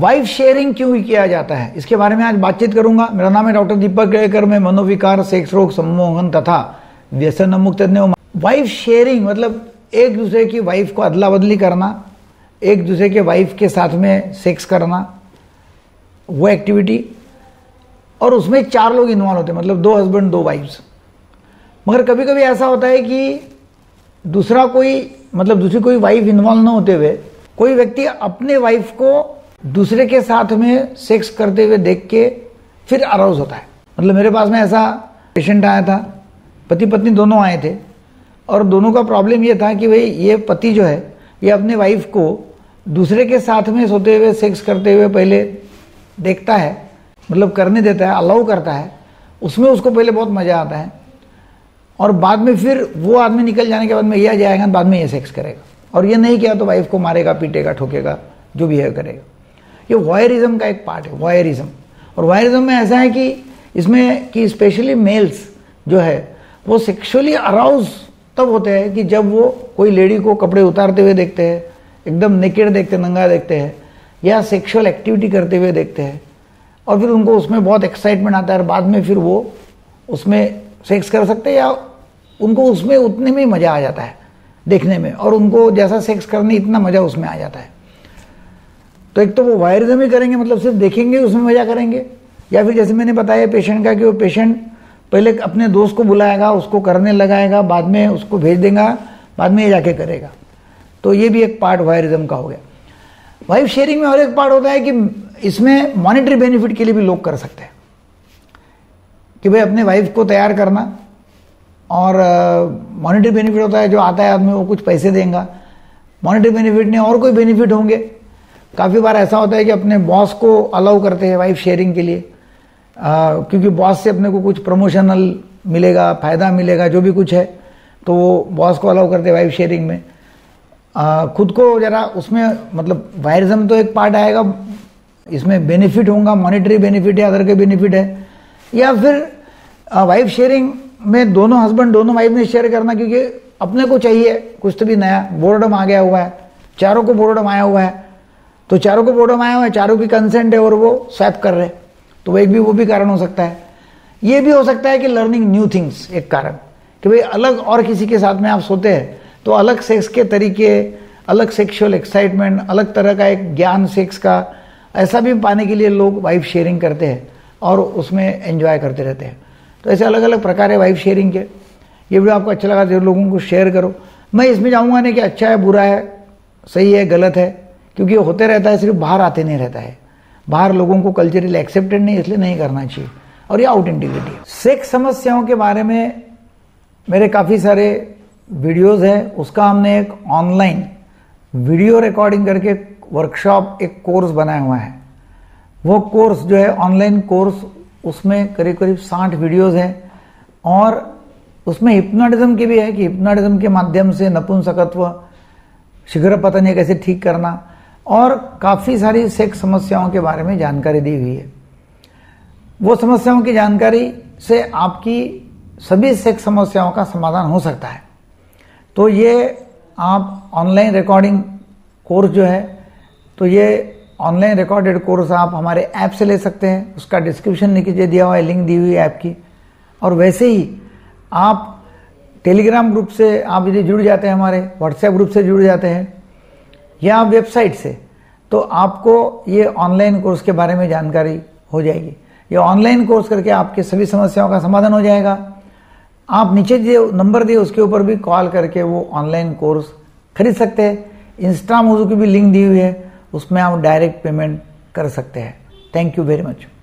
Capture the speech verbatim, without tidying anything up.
Wife sharing क्यों किया जाता है, इसके बारे में आज बातचीत करूंगा। मेरा नाम है डॉक्टर दीपक केड़कर। मैं मनोविकार, सेक्स रोग, सम्मोहन तथा व्यसन मुक्त तज्ञ हूं। वाइफ शेयरिंग मतलब एक दूसरे की वाइफ को अदला बदली करना, एक दूसरे के वाइफ के साथ में सेक्स करना, वो एक्टिविटी। और उसमें चार लोग इन्वॉल्व होते हैं, मतलब दो हस्बैंड दो वाइफ्स। मगर कभी कभी ऐसा होता है कि दूसरा कोई मतलब दूसरी कोई वाइफ इन्वॉल्व न होते हुए कोई व्यक्ति अपने वाइफ को दूसरे के साथ में सेक्स करते हुए देख के फिर अराउज होता है। मतलब मेरे पास में ऐसा पेशेंट आया था, पति पत्नी दोनों आए थे, और दोनों का प्रॉब्लम ये था कि भाई ये पति जो है ये अपने वाइफ को दूसरे के साथ में सोते हुए सेक्स करते हुए पहले देखता है, मतलब करने देता है, अलाउ करता है, उसमें उसको पहले बहुत मजा आता है, और बाद में फिर वो आदमी निकल जाने के बाद में यह जाएगा, बाद में ये सेक्स करेगा, और ये नहीं किया तो वाइफ को मारेगा, पीटेगा, ठोकेगा, जो भी है करेगा। ये वॉयरिज्म का एक पार्ट है, वॉयरिज्म। और वॉयरिज्म में ऐसा है कि इसमें कि स्पेशली मेल्स जो है वो सेक्सुअली अराउज तब होते हैं कि जब वो कोई लेडी को कपड़े उतारते हुए देखते हैं, एकदम नेकेड देखते हैं, नंगा देखते हैं, या सेक्सुअल एक्टिविटी करते हुए देखते हैं, और फिर उनको उसमें बहुत एक्साइटमेंट आता है, और बाद में फिर वो उसमें सेक्स कर सकते हैं, या उनको उसमें उतने में मजा आ जाता है देखने में, और उनको जैसा सेक्स करने इतना मजा उसमें आ जाता है। तो एक तो वो वॉयरिज्म ही करेंगे, मतलब सिर्फ देखेंगे उसमें मजा करेंगे, या फिर जैसे मैंने बताया पेशेंट का कि वो पेशेंट पहले अपने दोस्त को बुलाएगा, उसको करने लगाएगा, बाद में उसको भेज देगा, बाद में ये जाके करेगा। तो ये भी एक पार्ट वॉयरिज्म का हो गया। वाइफ शेयरिंग में और एक पार्ट होता है कि इसमें मॉनेटरी बेनिफिट के लिए भी लोग कर सकते हैं, कि भाई अपने वाइफ को तैयार करना, और मॉनेटरी बेनिफिट होता है जो आता है आदमी वो कुछ पैसे देगा। मॉनेटरी बेनिफिट नहीं और कोई बेनिफिट होंगे। काफ़ी बार ऐसा होता है कि अपने बॉस को अलाउ करते हैं वाइफ शेयरिंग के लिए, आ, क्योंकि बॉस से अपने को कुछ प्रमोशनल मिलेगा, फ़ायदा मिलेगा, जो भी कुछ है, तो वो बॉस को अलाउ करते हैं वाइफ शेयरिंग में। आ, खुद को जरा उसमें मतलब वॉयरिज्म तो एक पार्ट आएगा, इसमें बेनिफिट होगा, मॉनेटरी बेनिफिट है, अदर के बेनिफिट है, या फिर वाइफ शेयरिंग में दोनों हस्बैंड दोनों वाइफ ने शेयर करना, क्योंकि अपने को चाहिए कुछ तो भी नया, बोर्डम आ गया हुआ है, चारों को बोर्डम आया हुआ है, तो चारों को बोर्डम आया हुआ है, चारों की कंसेंट है और वो स्वैप कर रहे, तो वो एक भी वो भी कारण हो सकता है। ये भी हो सकता है कि लर्निंग न्यू थिंग्स एक कारण, कि भाई अलग और किसी के साथ में आप सोते हैं तो अलग सेक्स के तरीके, अलग सेक्सुअल एक्साइटमेंट, अलग तरह का एक ज्ञान सेक्स का, ऐसा भी पाने के लिए लोग वाइफ शेयरिंग करते हैं और उसमें एंजॉय करते रहते हैं। तो ऐसे अलग अलग प्रकार है वाइफ शेयरिंग के। ये वीडियो आपको अच्छा लगा तो लोगों को शेयर करो। मैं इसमें जाऊँगा नहीं कि अच्छा है, बुरा है, सही है, गलत है, क्योंकि ये होते रहता है, सिर्फ बाहर आते नहीं रहता है। बाहर लोगों को कल्चरली एक्सेप्टेड नहीं, इसलिए नहीं करना चाहिए, और ये आउटेंटिसिटी है। सेक्स समस्याओं के बारे में मेरे काफ़ी सारे वीडियोज़ हैं, उसका हमने एक ऑनलाइन वीडियो रिकॉर्डिंग करके वर्कशॉप, एक कोर्स बनाया हुआ है। वो कोर्स जो है ऑनलाइन कोर्स, उसमें करीब करीब साठ वीडियोज़ हैं, और उसमें हिप्नोटिज्म की भी है कि हिप्नोटिज्म के माध्यम से नपुंसकत्व, शीघ्र पतन कैसे ठीक करना, और काफ़ी सारी सेक्स समस्याओं के बारे में जानकारी दी हुई है। वो समस्याओं की जानकारी से आपकी सभी सेक्स समस्याओं का समाधान हो सकता है। तो ये आप ऑनलाइन रिकॉर्डिंग कोर्स जो है, तो ये ऑनलाइन रिकॉर्डेड कोर्स आप हमारे ऐप से ले सकते हैं, उसका डिस्क्रिप्शन नीचे दिया हुआ है, लिंक दी हुई है ऐप की। और वैसे ही आप टेलीग्राम ग्रुप से आप यदि जुड़ जाते हैं, हमारे व्हाट्सएप ग्रुप से जुड़ जाते हैं, या वेबसाइट से, तो आपको ये ऑनलाइन कोर्स के बारे में जानकारी हो जाएगी। ये ऑनलाइन कोर्स करके आपके सभी समस्याओं का समाधान हो जाएगा। आप नीचे जो नंबर दिए उसके ऊपर भी कॉल करके वो ऑनलाइन कोर्स खरीद सकते हैं। इंस्टा मोजो की भी लिंक दी हुई है, उसमें आप डायरेक्ट पेमेंट कर सकते हैं। Thank you very much.